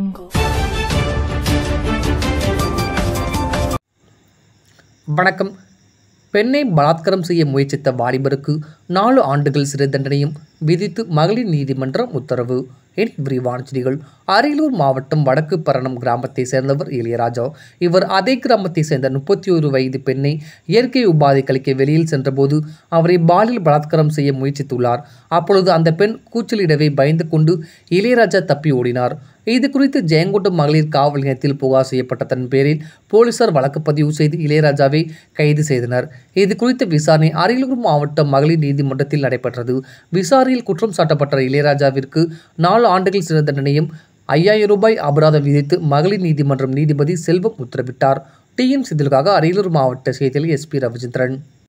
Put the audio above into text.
வணக்கம். பெண்ணை பலாத்காரம் செய்ய முயற்சித்த வாலிபருக்கு 4 ஆண்டுகள் சிறை தண்டனையும் விதித்து மகளிர் நீதிமன்றம் உத்தரவு. இனி விரிவான செய்திகள். அரியலூர் மாவட்டம் வடக்கு பரணம் கிராமத்தை சேர்ந்தவர் இளையராஜா. இவர் அதே கிராமத்தை சேர்ந்த 31 வயது பெண்ணை இயற்கை உபாதை கழிக்க வெளியில் சென்றபோது அவரை பாலியல் பலாத்காரம் செய்ய முயற்சித்துள்ளார். அப்பொழுது அந்த பெண் கூச்சலிடவே பயந்து கொண்டு இளையராஜா தப்பி ஓடினார். இது குறித்து ஜெயங்கொண்டம் மகளிர் காவல் நிலையத்தில் புகார் செய்யப்பட்டதன் பேரில் போலீசார் வழக்கு பதிவு செய்து இளையராஜாவை கைது செய்தனர். இது குறித்த விசாரணை அரியலூர் மாவட்ட மகளிர் நீதிமன்றத்தில் நடைபெற்றது. விசாரணையில் குற்றம் சாட்டப்பட்ட இளையராஜாவிற்கு 4 ஆண்டுகள் சிறை தண்டனையும் 5000 ரூபாய் அபராதம் விதித்து மகளிர் நீதிமன்றம் நீதிபதி செல்வம் உத்தரவிட்டார். டிஎன் செய்திகளுக்காக அரியலூர் மாவட்ட செய்தியாளர் SP ரவிச்சந்திரன்.